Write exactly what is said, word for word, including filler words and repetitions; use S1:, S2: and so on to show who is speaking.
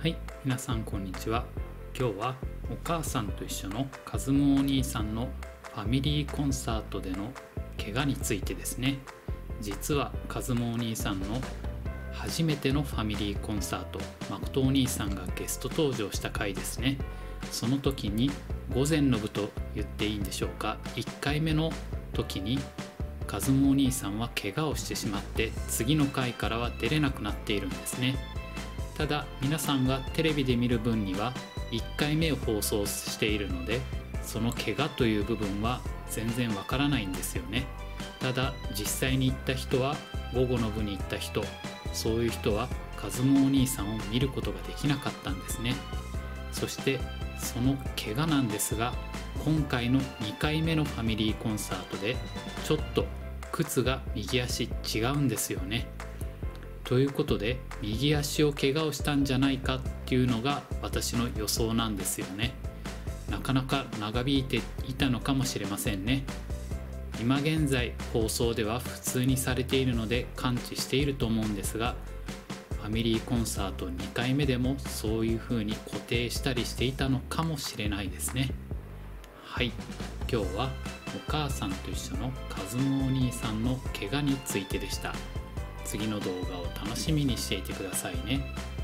S1: はい、皆さんこんにちは。今日はお母さんと一緒のカズムお兄さんのファミリーコンサートでの怪我についてですね。実はカズムお兄さんの初めてのファミリーコンサート、誠お兄さんがゲスト登場した回ですね。その時に午前の部と言っていいんでしょうか、いっかいめの時にカズムお兄さんは怪我をしてしまって次の回からは出れなくなっているんですね。ただ皆さんがテレビで見る分にはいっかいめを放送しているので、その怪我という部分は全然わからないんですよね。ただ実際に行った人は、午後の部に行った人、そういう人はカズムお兄さんを見ることができなかったんですね。そしてその怪我なんですが、今回のにかいめのファミリーコンサートでちょっと靴が右足違うんですよね。ということで右足を怪我をしたんじゃないかっていうのが私の予想なんですよね。なかなか長引いていたのかもしれませんね。今現在放送では普通にされているので完治していると思うんですが、ファミリーコンサートにかいめでもそういう風に固定したりしていたのかもしれないですね。はい、今日はお母さんと一緒のカズムお兄さんの怪我についてでした。次の動画を楽しみにしていてくださいね。